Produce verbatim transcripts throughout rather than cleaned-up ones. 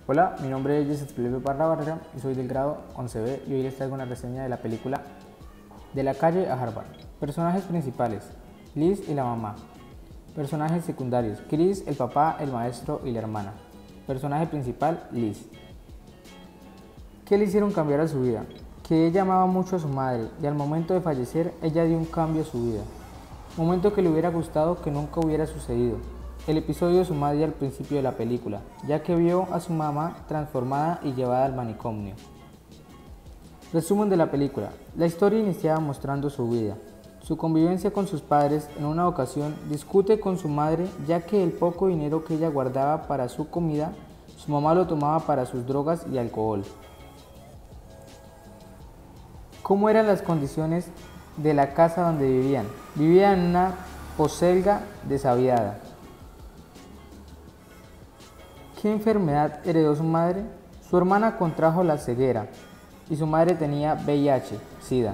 Hola, mi nombre es Joseph Felipe Parra Barrera y soy del grado once B y hoy les traigo una reseña de la película De la calle a Harvard. Personajes principales: Liz y la mamá. Personajes secundarios: Chris, el papá, el maestro y la hermana. Personaje principal: Liz. ¿Qué le hicieron cambiar a su vida? Que ella amaba mucho a su madre y al momento de fallecer ella dio un cambio a su vida. Momento que le hubiera gustado que nunca hubiera sucedido. El episodio de su madre al principio de la película, ya que vio a su mamá transformada y llevada al manicomio. Resumen de la película. La historia iniciaba mostrando su vida. Su convivencia con sus padres. En una ocasión discute con su madre ya que el poco dinero que ella guardaba para su comida, su mamá lo tomaba para sus drogas y alcohol. ¿Cómo eran las condiciones de la casa donde vivían? Vivían en una poselga desabiada. ¿Qué enfermedad heredó su madre? Su hermana contrajo la ceguera y su madre tenía V I H, SIDA.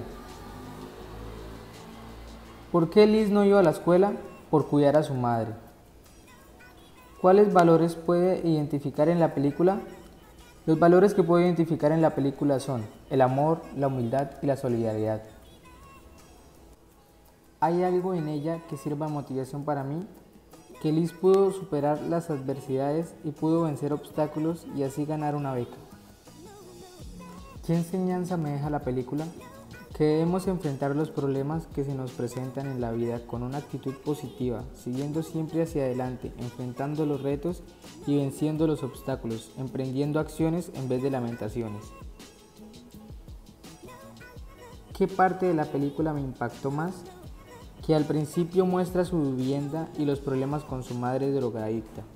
¿Por qué Liz no iba a la escuela? Por cuidar a su madre. ¿Cuáles valores puede identificar en la película? Los valores que puede identificar en la película son el amor, la humildad y la solidaridad. ¿Hay algo en ella que sirva de motivación para mí? Que Liz pudo superar las adversidades y pudo vencer obstáculos y así ganar una beca. ¿Qué enseñanza me deja la película? Que debemos enfrentar los problemas que se nos presentan en la vida con una actitud positiva, siguiendo siempre hacia adelante, enfrentando los retos y venciendo los obstáculos, emprendiendo acciones en vez de lamentaciones. ¿Qué parte de la película me impactó más? Que al principio muestra su vivienda y los problemas con su madre drogadicta.